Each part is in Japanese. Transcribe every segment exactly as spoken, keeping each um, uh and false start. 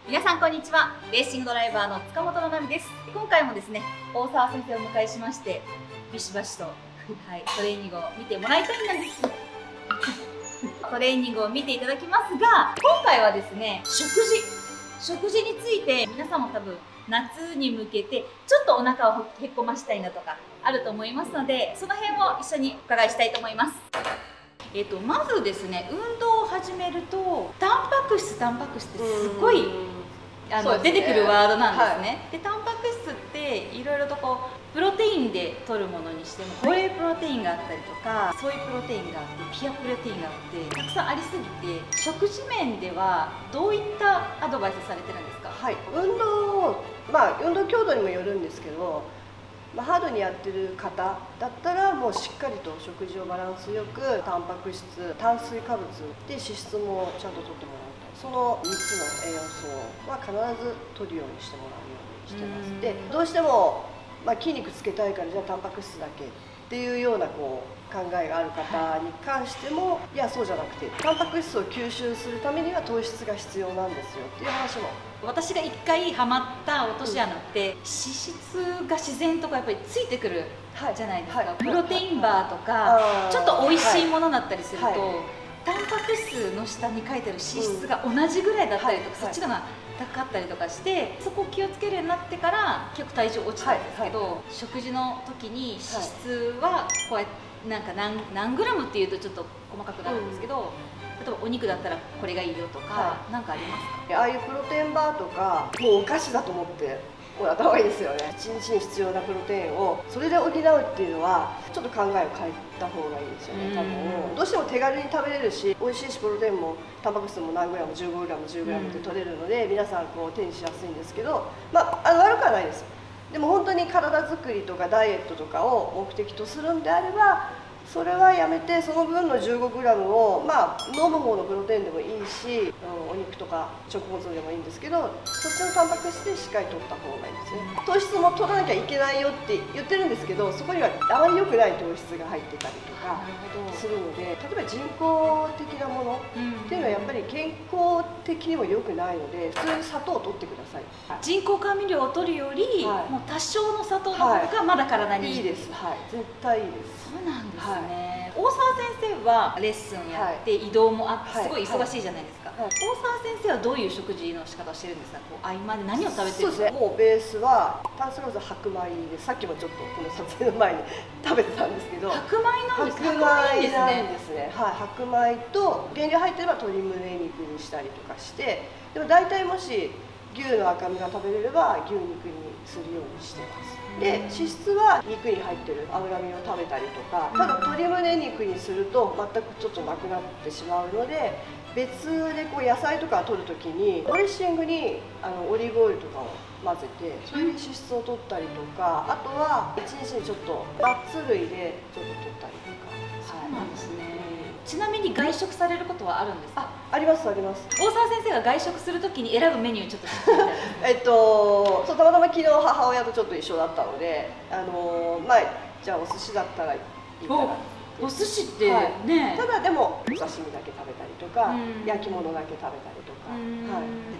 皆さんこんにちは。レーシングドライバーの塚本七海です。今回もですね、大沢先生をお迎えしまして、ビシバシと、はい、トレーニングを見てもらいたいんです。トレーニングを見ていただきますが、今回はですね、食事食事について皆さんも多分夏に向けてちょっとお腹をへっこましたいなとかあると思いますので、その辺を一緒にお伺いしたいと思います。えっと、まずですね、運動を始めるとタンパク質タンパク質ってすごいあの、ね、出てくるワードなんですね。はい、でタンパク質っていろいろとこうプロテインで摂るものにしてもホエイプロテインがあったりとかソイプロテインがあってピアプロテインがあってたくさんありすぎて、食事面ではどういったアドバイスされてるんですか？ はい、運動まあ運動強度にもよるんですけど、まあ、ハードにやってる方だったらもうしっかりと食事をバランスよくタンパク質炭水化物で脂質もちゃんと摂ってもらうと、そのみっつの栄養素は必ず摂るようにしてもらうようにしてます。でどうしても、まあ、筋肉つけたいからじゃあタンパク質だけっていうようなこう考えがある方に関しても、いやそうじゃなくてタンパク質を吸収するためには糖質が必要なんですよっていう話も。 私が一回ハマった落とし穴って、うん、脂質が自然とかやっぱりついてくるじゃないですか、はいはい、プロテインバーとかちょっと美味しいものだったりすると、はいはい、タンパク質の下に書いてある脂質が同じぐらいだったりとか、うん、そっちのが高かったりとかして、そこを気をつけるようになってから結構体重落ちたんですけど、はいはい、食事の時に脂質はこうやってなんか 何, 何グラムっていうとちょっと細かくなるんですけど、うん、例えばお肉だったらこれがいいよとか何、はい、かありますか？ ああいうプロテインバーとかもうお菓子だと思ってもらった方がいいですよね。いちにちに必要なプロテインをそれで補うっていうのはちょっと考えを変えた方がいいですよね。多分どうしても手軽に食べれるし美味しいし、プロテインもタンパク質も何グラム じゅうごグラム じゅうグラム って取れるので、皆さんこう手にしやすいんですけど、まあ、あの悪くはないです。でも本当に体作りとかダイエットとかを目的とするんであれば、それはやめてその分の じゅうごグラム を、まあ、飲む方のプロテインでもいいし、お肉とか食物でもいいんですけど、そっちのタンパク質でしっかり取った方がいいんですね。糖質も取らなきゃいけないよって言ってるんですけど、そこにはあまり良くない糖質が入ってたりとかするので、例えば人工的なものっていうのはやっぱり健康的にも良くないので、普通に砂糖を取ってください。 はい、人工甘味料を取るより、はい、もう多少の砂糖の方がまだ体にいい、 はい、いいです。はい、絶対いいです。 そうなんですね。はい、大沢先生はレッスンやって移動もあってすごい忙しいじゃないですか。はいはい、大沢先生はどういう食事の仕方をしてるんですか？こう合間で何を食べてるんですか？そうですね、もうベースは炭水化物は白米で、さっきもちょっとこの撮影の前に食べてたんですけど、 白米なんですね。 白米なんですね。はい、白米と原料入ってれば鶏胸肉にしたりとかして、でも大体もし牛の赤身が食べれれば牛肉にするようにしてます。で脂質は肉に入ってる脂身を食べたりとか、ただ鶏胸肉にすると全くちょっとなくなってしまうので、別でこう野菜とか取るときにドレッシングにあのオリーブオイルとかを混ぜて、それで脂質を取ったりとか、あとはいちにちにちょっとナッツ類でちょっと取ったりとか。 そうなんですね。ちなみに外食されることはあるんですか？ あ、ありますあります。 大沢先生が外食するときに選ぶメニューちょっと知ってみたいえっとそうたまたま昨日母親とちょっと一緒だったので、あのまあじゃあお寿司だったらいいかな。 お寿司ってね、 はい、ただでもお刺身だけ食べたりとか、焼き物だけ食べたりとか、はい、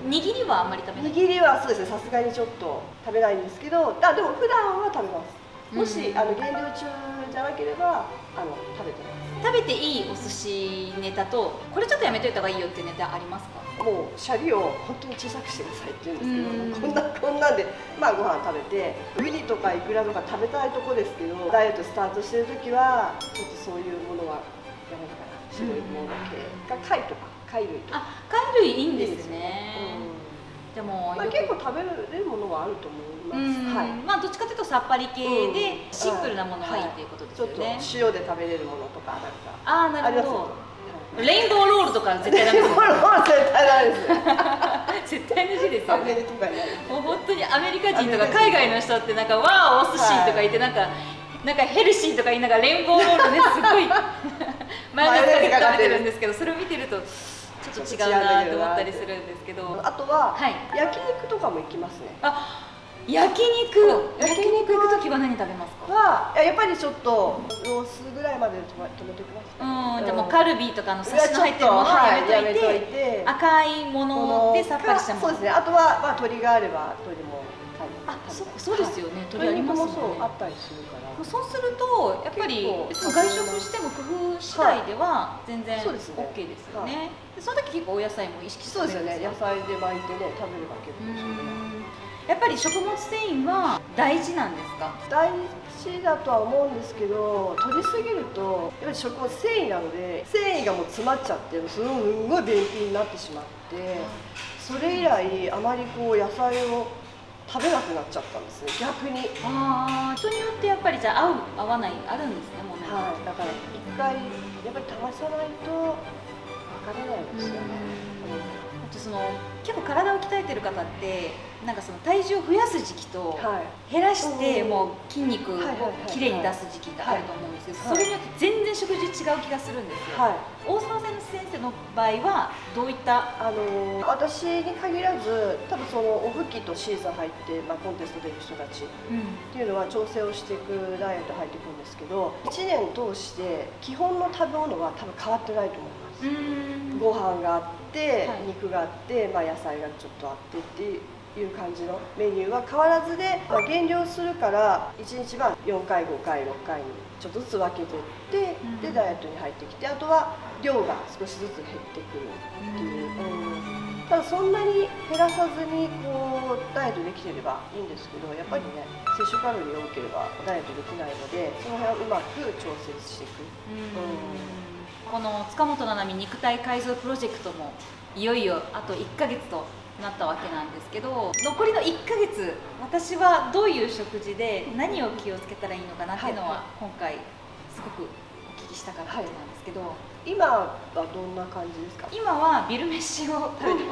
握りはあんまり食べない？ 握りはそうですね、さすがにちょっと食べないんですけど、あでも普段は食べます。もしあの減量中じゃなければあの食べてます。 食べていいお寿司ネタとこれちょっとやめといた方がいいよっていうネタありますか？ もうシャリを本当に小さくしてくださいって言うんですけど、こんなこんなんでまあご飯食べて、ウニとかイクラとか食べたいとこですけど、ダイエットスタートしてる時はちょっとそういうものはやめるかな。白いもの系が貝とか貝類とか。 あ、貝類いいんですね。でもまあ結構食べれるものはあると思います。はい。 まあどっちかというとさっぱり系でシンプルなものがいいっていうことですよね。 ちょっと塩で食べれるものとかなんか。 ああ、なるほど。レインボーロールとか絶対ダメです。 レインボーロール絶対ダメです。 絶対 エヌジー ですよね。もう本当にアメリカ人とか海外の人ってなんかわーお寿司とか言ってなんかなんかヘルシーとか言いながらレインボーロールねすごいマヨネーズかけて食べてるんですけど、それを見てるとちょっと違うなと思ったりするんですけど、 あとは焼肉とかも行きますね。 あ、 焼肉、 うん、 焼肉行く時は何食べますか？ はやっぱりちょっとロースぐらいまで止めておきます、 うん、じゃあもうカルビとかのサシの入ってるものをやめといて、赤いものでさっぱりしたもの。 そうですね。あとはまあ鶏があれば鶏もあ、そうそうですよね。鶏ありますもんね。 あったりするから。 そうするとやっぱり外食しても工夫次第では全然 OK ですよね。その時結構お野菜も意識してそうですよね。野菜で巻いてね食べるわけですよね。 やっぱり食物繊維は大事なんですか？ 大事だとは思うんですけど、取りすぎるとやっぱり食物繊維なので繊維がもう詰まっちゃってすんごい便秘になってしまって、それ以来あまりこう野菜を食べなくなっちゃったんですね、逆に。 ああ、人によってやっぱりじゃあ合う合わないあるんですね、もうね。 はい、だから一回やっぱり試さないとわからないですよね。 あとその結構体を鍛えてる方ってなんかその体重を増やす時期と減らしてもう筋肉をきれいに出す時期があると思うんですけど、それによって全然食事違う気がするんですよ。はい、大沢先生の場合はどういったあの私に限らず多分そのお吹きとシーズン入って、まあ、コンテスト出る人たちっていうのは調整をしていくダイエット入っていくんですけど、いちねん通して基本の食べ物は多分変わってないと思います。ご飯があって、はい、肉があって、まあ、野菜がちょっとあってっていう感じのメニューは変わらずで、まあ、減量するからいちにちはよんかいごかいろっかいにちょっとずつ分けていって、うん、でダイエットに入ってきて、あとは量が少しずつ減ってくるっていう、うん、ただそんなに減らさずにこうダイエットできてればいいんですけど、やっぱりね摂取カロリーが多ければダイエットできないので、その辺はうまく調整していく。うんこの塚本七海肉体改造プロジェクトもいよいよあといっかげつとなったわけなんですけど、残りのいっかげつ私はどういう食事で何を気をつけたらいいのかなっていうのは今回すごくお聞きしたかったことなんですけど、はい、 今はどんな感じですか？ 今はビル飯を食べてます、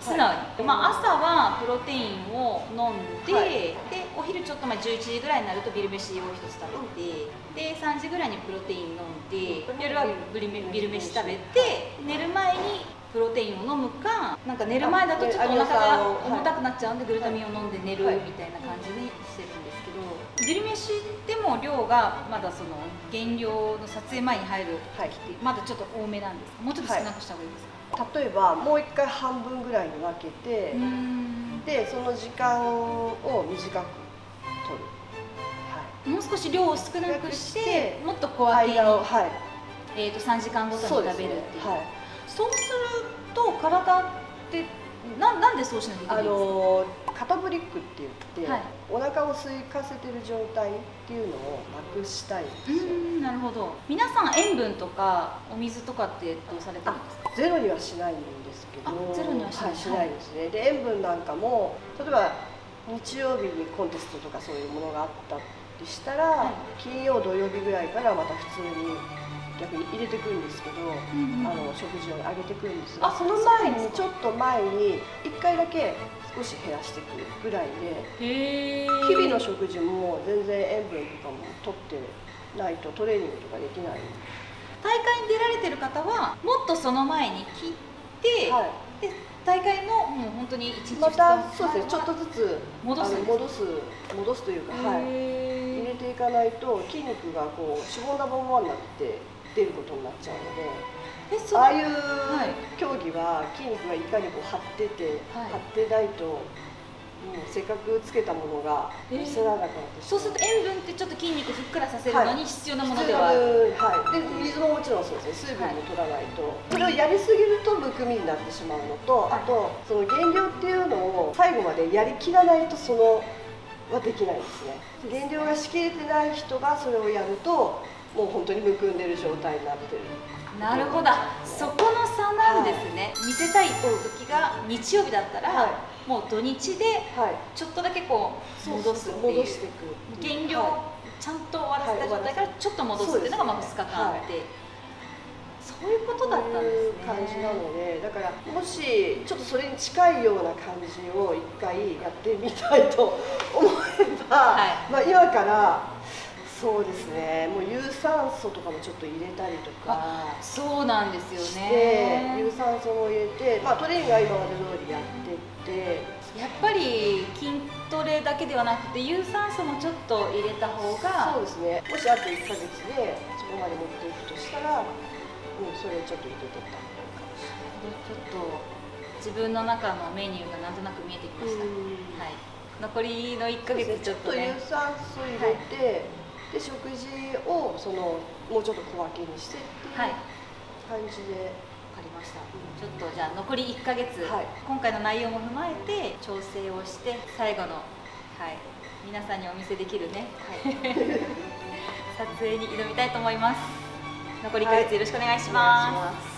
素直に、はい、まあ、朝はプロテインを飲んで、はい、でお昼ちょっと前じゅういちじぐらいになるとビル飯をひとつ食べて、でさんじぐらいにプロテイン飲んで、夜はビルビル飯食べて、寝る前にプロテインを飲むか、なんか寝る前だとちょっとお腹が重たくなっちゃうんでグルタミンを飲んで寝るみたいな感じにしてるんですけど、ビル飯でも量がまだその減量の撮影前に入る時ってまだちょっと多めなんですか？もうちょっと少なくした方がいいですか？ はい、例えばもういっかい半分ぐらいに分けて、でその時間を短く取る、 はい、もう少し量を少なくしてもっと小分けに、はい、えーとさんじかんごとに食べるっていう。そうすると体ってななんでそうしなきゃいけないんですか？あのカタボリックって言って、はい、お腹を空かせてる状態っていうのをなくしたいんですよ。 うん、なるほど。皆さん塩分とかお水とかってどうされてるんですか？ ゼロにはしないんですけど、 ゼロにはしない、はい、 しないですね。で塩分なんかも例えば日曜日にコンテストとかそういうものがあったりしたら、はい、金曜土曜日ぐらいからまた普通に逆に入れてくるんですけど、うんうん、あの食事を上げてくるんですが、その前にちょっと前にいっかいだけ少し減らしてくるぐらいで、日々の食事も全然塩分とかも取ってないとトレーニングとかできない。 大会に出られてる方はもっとその前に切って、はい、で大会のもう本当にいちにちまたそうですね、ちょっとずつ戻す戻す戻すというか、はい、入れていかないと筋肉がこうしぼんだままになって出ることになっちゃうので、えああいう競技は筋肉がいかにこう張ってて、はい、張ってないと、もうせっかくつけたものが見せられなくなってしまう。 そうすると塩分ってちょっと筋肉ふっくらさせるのに必要なものではある、 はい、はい、で水ももちろんそうですね、水分も取らないと、はい、それをやりすぎるとむくみになってしまうのと、あとその減量っていうのを最後までやりきらないとそのはできないですね。減量がしきれてない人がそれをやるともう本当にむくんでる状態になってる。 なるほど、そこの差なんですね。はい、見せたい時が日曜日だったら、はい、もう土日でちょっとだけこう戻すっていう、 戻していく減量をちゃんと終わらせた状態からちょっと戻すっていうのがまあふつかかんあって、はい、そういうことだったんですね。 感じなので、だからもしちょっとそれに近いような感じを一回やってみたいと思えば、はい、まあ今からそうですね、もう有酸素とかもちょっと入れたりとかそうなんですよしてね。 有酸素も入れて、まあ、トレーニングは今まで通りやってってやっぱり筋トレだけではなくて有酸素もちょっと入れた方が。 そうですね、もしあといっかげつでそこまで持っていくとしたら、うん、それちょっと入れてった方がいいかもしれない。 ちょっと自分の中のメニューがなんとなく見えてきました。はい、残りのいっかげつちょっとね、 有酸素入れて、はい、で食事をそのもうちょっと小分けにしてっていう感じで。 わかりました。ちょっとじゃあ残りいっかげつ、はい、今回の内容も踏まえて調整をして最後の、はい、皆さんにお見せできるね、はい、撮影に挑みたいと思います。残りいっかげつよろしくお願いします。